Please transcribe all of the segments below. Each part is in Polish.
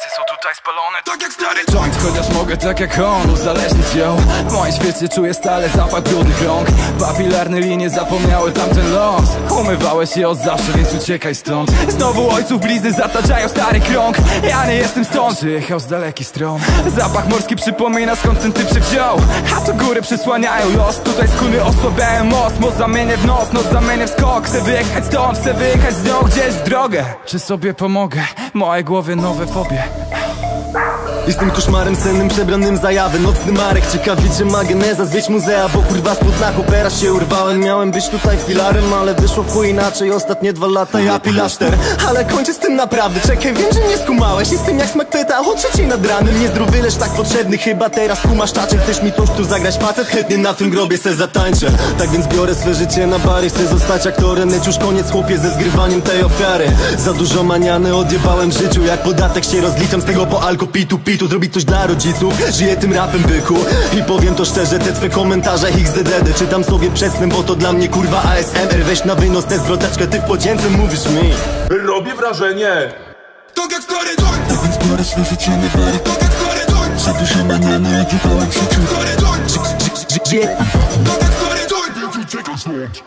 Pasy są tutaj spalone, tak jak stary joint, chociaż mogę tak jak on uzależnić ją. W moim świecie czuję stale zapach brudnych rąk. Papilarne linie zapomniały tamten los. Umywałeś je od zawsze, więc uciekaj stąd. Znowu ojców blizny zataczają stary krąg. Ja nie jestem stąd, przyjechał z dalekich stron. Zapach morski przypomina, skąd ten typ się wziął. A tu góry przysłaniają los. Tutaj skóry osłabiają most. Moc zamienię w noc, noc zamienię w skok. Chcę wyjechać stąd, chcę wyjechać z nią gdzieś w drogę. Czy sobie pomogę? W mojej głowie nowe fobie. Jestem koszmarem sennym przebranym za jawy. Nocny Marek, ciekawi czy ma geneza zwiedź muzea, bo kurwa spod na opera się urwałem. Miałem być tutaj filarem, ale wyszło w chuj inaczej. Ostatnie 2 lata ja pilaszter. Ale kończę z tym naprawdę, czekaj, wiem, że nie skumałeś. Jestem jak smak peta o 3 nad ranem. Nie zdrowy, lecz tak potrzebny, chyba teraz kumasz czaczem. Chcesz mi coś tu zagrać facet? Chętnie na tym grobie se zatańczę. Tak więc biorę swe życie na bary. Chcę zostać aktorem, lecz już koniec chłopie ze zgrywaniem tej ofiary. Za dużo maniany odjebałem w życiu. Jak podatek się rozliczam z tego po alko pitu. Zrobić coś dla rodziców, żyję tym rapem byku. I powiem to szczerze, te twe komentarze XDDD czytam sobie przed snem, bo to dla mnie kurwa ASMR. Weź na wynos tę zwroteczkę, ty w podzięce mówisz mi. Robię wrażenie. Tak jak stary joint. Tak więc biorę swe życie na bary. Tak jak stary joint. Za dużo maniany odjebałem w życiu. Stary joint. Tak jak stary joint. Więc uciekam stąd.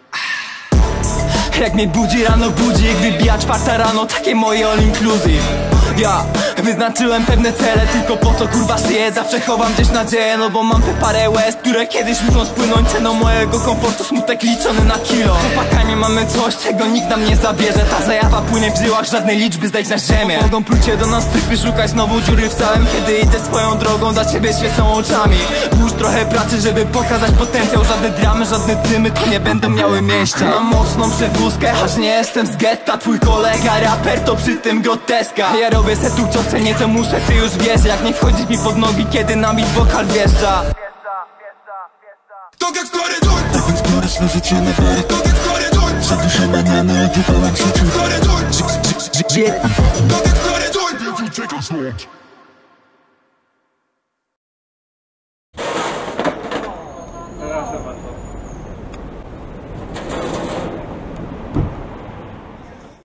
Jak mnie budzi rano budzik, wybija 4 rano, takie moje all inclusive. Ja wyznaczyłem pewne cele, tylko po to kurwa żyję. Zawsze chowam gdzieś nadzieję, no bo mam te parę łez, które kiedyś muszą spłynąć. Ceną mojego komfortu smutek liczony na kilo. Chłopakami mamy coś, czego nikt nam nie zabierze. Ta zajawa płynie w żyłach, żadnej liczby zdać na ziemię. Mogą plucie do nas typy, szukać znowu dziury w całym. Kiedy idę swoją drogą, za ciebie świecą oczami. Włóż trochę pracy, żeby pokazać potencjał. Żadne dramy, żadne dymy tu nie będą miały miejsca. Mam mocną przewózkę, aż nie jestem z getta. Twój kolega raper to przy tym groteska. Ja robię se tu co chcę, nie co muszę, ty już wiesz. Jak nie wchodzić mi pod nogi, kiedy na beat wokal wjeżdża. Tak jak stary joint. Tak więc biorę swe życie na bary. Tak jak stary joint. Za dużo maniany odjebałem w życiu. Stary joint. Tak jak stary joint. Więc uciekam stąd.